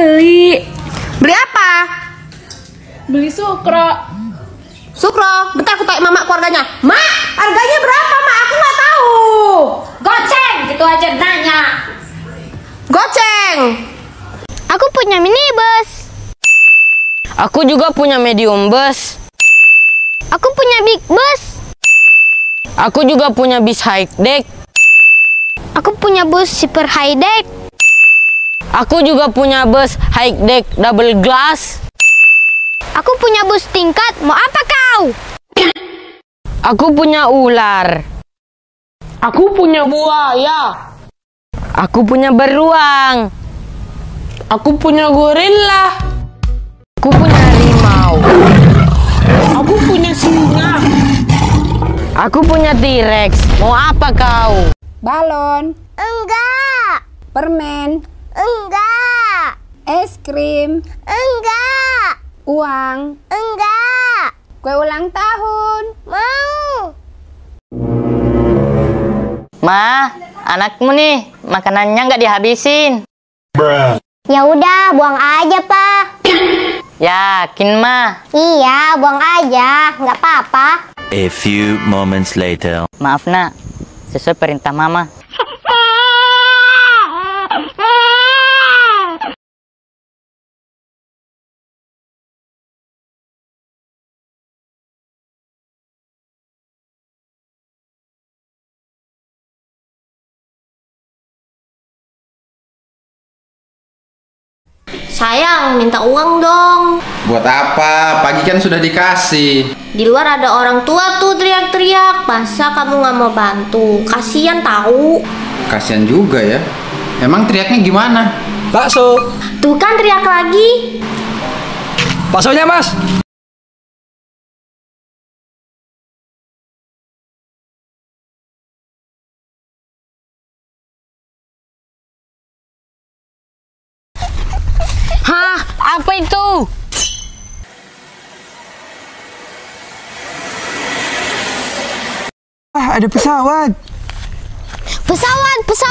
Beli. Beli apa? Beli sukro. Sukro. Bentar aku tanya mama keluarganya. Mak, harganya berapa, Mak? Aku nggak tahu. Goceng, gitu aja nanya. Goceng. Aku punya minibus. Aku juga punya medium bus. Aku punya big bus. Aku juga punya bis high deck. Aku punya bus super high deck. Aku juga punya bus high deck double glass. Aku punya bus tingkat. Mau apa kau? Aku punya ular. Aku punya buaya. Aku punya beruang. Aku punya gorila. Aku punya harimau. Aku punya singa. Aku punya T-Rex. Mau apa kau? Balon, Enggak. permen, Enggak. es krim, Enggak. uang, Enggak. kue ulang tahun. Mau. Ma, anakmu nih, makanannya nggak dihabisin. Ya udah, buang aja, Pak. Yakin, Ma? Iya, buang aja. Nggak apa-apa. A few moments later. Maaf, Nak. Sesuai perintah Mama. Sayang, minta uang dong. Buat apa? Pagi kan sudah dikasih. Di luar ada orang tua tuh teriak-teriak. Masa kamu nggak mau bantu? Kasian tahu. Kasihan juga ya. Emang teriaknya gimana? Bakso. Tuh kan teriak lagi. Baksonya, Mas. Hah? Apa itu? Ah, ada pesawat. Pesawat, pesawat.